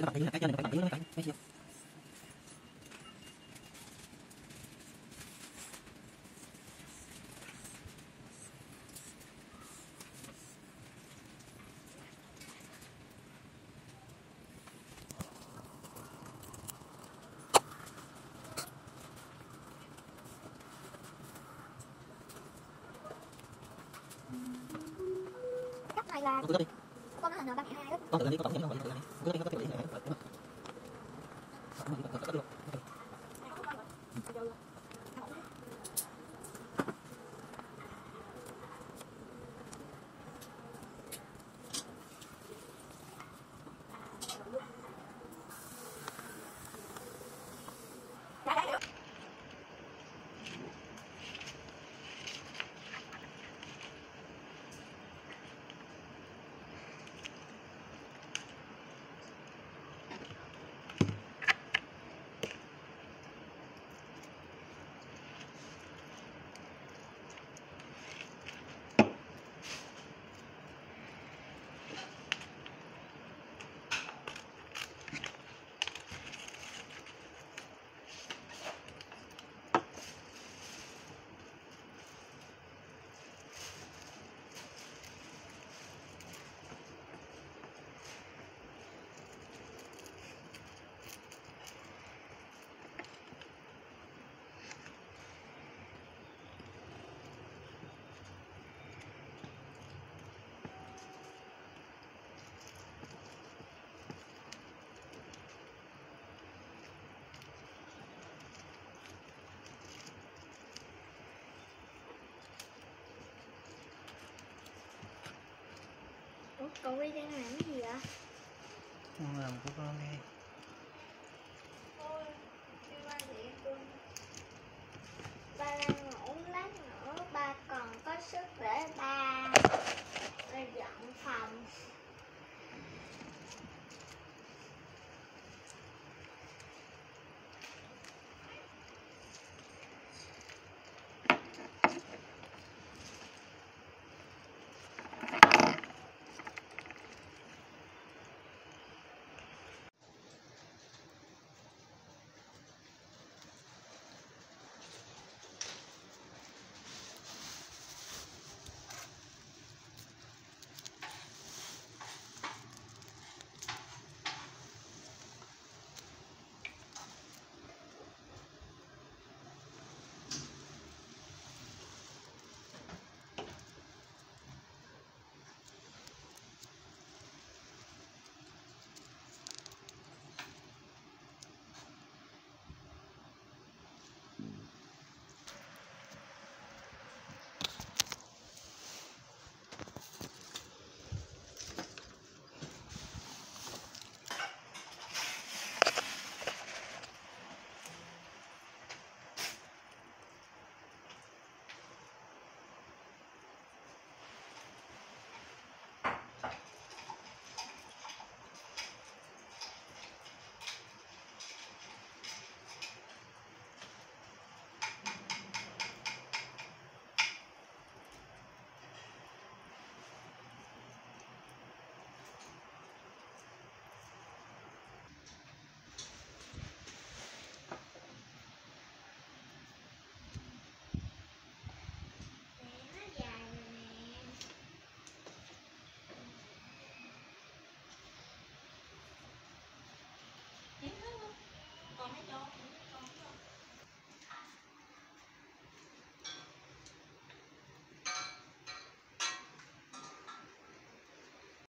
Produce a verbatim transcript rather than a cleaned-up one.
nó bật tí là cái trên này phải bật tí nó phải thấy chưa? Cấp này là Con tự đi. con nó hình nào ba hai đó. Con tự đi có tổng điểm không? Tự đi. Cứ đi có cái bị này. Ủa, cậu đi đang làm cái gì vậy? Con làm của con đây.